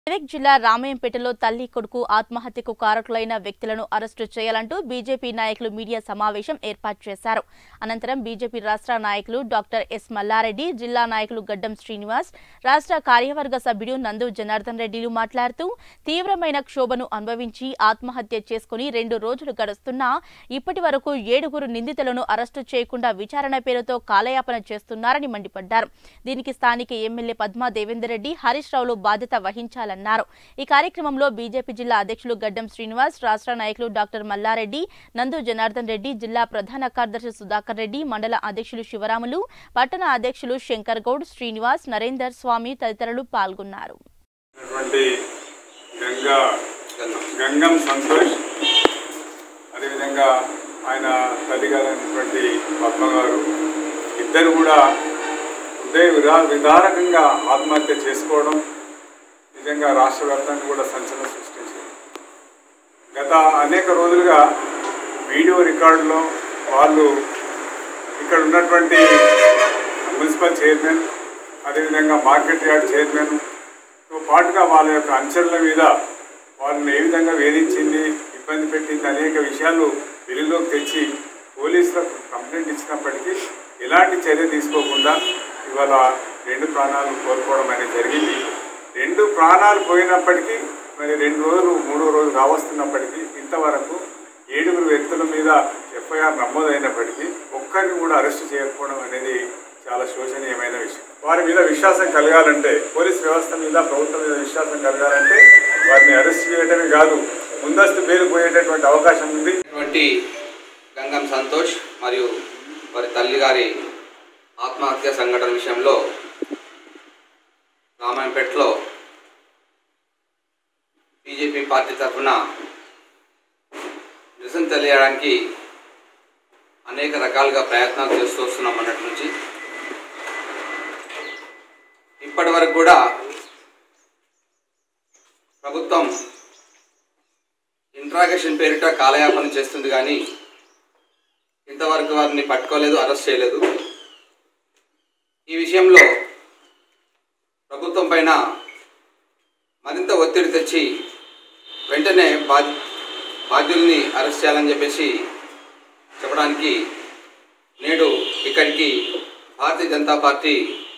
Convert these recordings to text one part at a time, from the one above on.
మెదక్ జిల్లా రామయంపేటలో తల్లి కొడుకు ఆత్మహత్యకు కారకులైన వ్యక్తులను అరెస్టు చేయాలంటూ బీజేపీ నాయకులు మీడియా సమావేశం ఏర్పాటు చేశారు. అనంతరం బీజేపీ రాష్ట్ర నాయకులు డాక్టర్ ఎస్ మల్లారెడ్డి, జిల్లా నాయకులు గడ్డం శ్రీనివాస్, రాష్ట్ర కార్యవర్గ సభ్యుడు నందు జనార్దన్ రెడ్డిలు మాట్లాడుతూ తీవ్రమైన క్షోభను అనుభవించి ఆత్మహత్య చేసుకుని 2 రోజులు గడుస్తున్నా ఇప్పటి వరకు 7 నిందితులను అరెస్టు చేయకుండా విచారణ పేరుతో కాలయాపన చేస్తున్నారని మండిపడ్డారు. దీనికి స్థానిక ఎమ్మెల్యే పద్మా దేవేందర్ రెడ్డి, హరీష్ రావులు బాధ్యత వహించాలని ఈ కార్యక్రమంలో బీజేపీ జిల్లా అధ్యక్షులు గడ్డం శ్రీనివాస్, రాష్ట్ర నాయకులు డాక్టర్ మల్లారెడ్డి, నందు జనార్దన్ రెడ్డి, జిల్లా ప్రధాన కార్యదర్శి సుధాకర్ రెడ్డి, మండల అధ్యక్షులు శివరాములు, పట్టణ అధ్యక్షులు శంకర్ గౌడ్, శ్రీనివాస్, నరేందర్ స్వామి తదితరులు పాల్గొన్నారు. గంగం సంతోష్, అదేవిధంగా ఆయన తల్లిగారైనటువంటి పద్మ గారు ఇద్దరు కూడా హృదయ విదారకంగా ఆత్మహత్య చేసుకోవడం నిజంగా రాష్ట్ర వ్యాప్తంగా కూడా సంచలనం సృష్టించింది. గత అనేక రోజులుగా వీడియో రికార్డులో వాళ్ళు ఇక్కడ ఉన్నటువంటి మున్సిపల్ చైర్మన్, అదేవిధంగా మార్కెట్ యార్డ్ చైర్మన్తో పాటుగా వాళ్ళ యొక్క అంచనల మీద వాళ్ళని ఏ విధంగా వేధించింది, ఇబ్బంది పెట్టింది అనేక విషయాలు వెలుగులోకి తెచ్చి పోలీసులకు కంప్లైంట్ ఇచ్చినప్పటికీ ఎలాంటి చర్య తీసుకోకుండా ఇవాళ 2 ప్రాణాలు కోల్పోవడం అనేది జరిగింది. 2 ప్రాణాలు పోయినప్పటికీ మరి 2 రోజులు 3వ రోజు కావస్తున్నప్పటికీ ఇంతవరకు 7 వ్యక్తుల మీద ఎఫ్ఐఆర్ నమోదైనప్పటికీ ఒక్కరిని కూడా అరెస్ట్ చేయకపోవడం అనేది చాలా శోచనీయమైన విషయం. వారి మీద విశ్వాసం కలగాలంటే, పోలీస్ వ్యవస్థ మీద, ప్రభుత్వం మీద విశ్వాసం కలగాలంటే వారిని అరెస్ట్ చేయడమే కాదు, ముందస్తు బెయిల్ పోయేటటువంటి అవకాశం ఉంది. గంగం సంతోష్ మరియు వారి తల్లి గారి ఆత్మహత్య సంఘటన విషయంలో రామాయంపేటలో బీజేపీ పార్టీ తరఫున నిరసన తెలియడానికి అనేక రకాలుగా ప్రయత్నాలు చేస్తూ వస్తున్నాం. అన్నట్టు నుంచి ఇప్పటి వరకు కూడా ప్రభుత్వం ఇంట్రాగేషన్ పేరిట కాలయాపన చేస్తుంది, కానీ ఇంతవరకు వారిని పట్టుకోలేదు, అరెస్ట్ చేయలేదు. ఈ విషయంలో ప్రభుత్వం పైన మరింత ఒత్తిడి తెచ్చి వెంటనే బాధ్యుల్ని అరెస్ట్ చేయాలని చెప్పేసి చెప్పడానికి నేడు ఇక్కడికి భారతీయ జనతా పార్టీ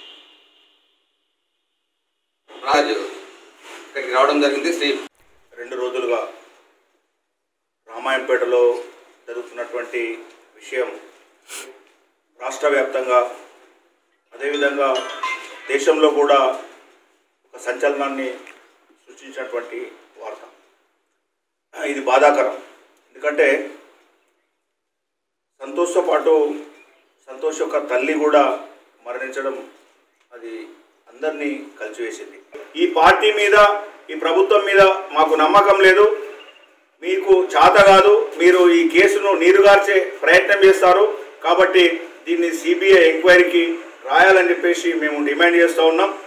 రాజు ఇక్కడికి రావడం జరిగింది. 2 రోజులుగా రామాయంపేటలో జరుగుతున్నటువంటి విషయం రాష్ట్ర వ్యాప్తంగా, అదేవిధంగా దేశంలో కూడా ఒక సంచలనాన్ని సృష్టించినటువంటి వార్త. ఇది బాధాకరం. ఎందుకంటే సంతోష్తో పాటు సంతోష్ యొక్క తల్లి కూడా మరణించడం అది అందరినీ కలిసివేసింది. ఈ పార్టీ మీద, ఈ ప్రభుత్వం మీద మాకు నమ్మకం లేదు. మీకు చేత కాదు, మీరు ఈ కేసును నీరుగార్చే ప్రయత్నం చేస్తారు. కాబట్టి దీన్ని సిబిఐ ఎంక్వైరీకి రాయాలని చెప్పేసి మేము డిమాండ్ చేస్తూ ఉన్నాం.